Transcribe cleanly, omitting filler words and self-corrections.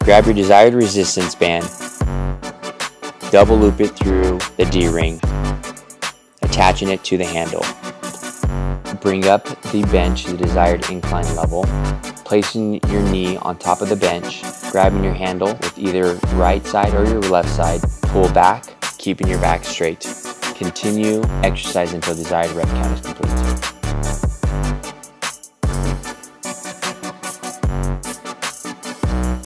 Grab your desired resistance band, double loop it through the D-ring, attaching it to the handle. Bring up the bench to the desired incline level, placing your knee on top of the bench, grabbing your handle with either right side or your left side, pull back, keeping your back straight. Continue exercise until desired rep count is complete.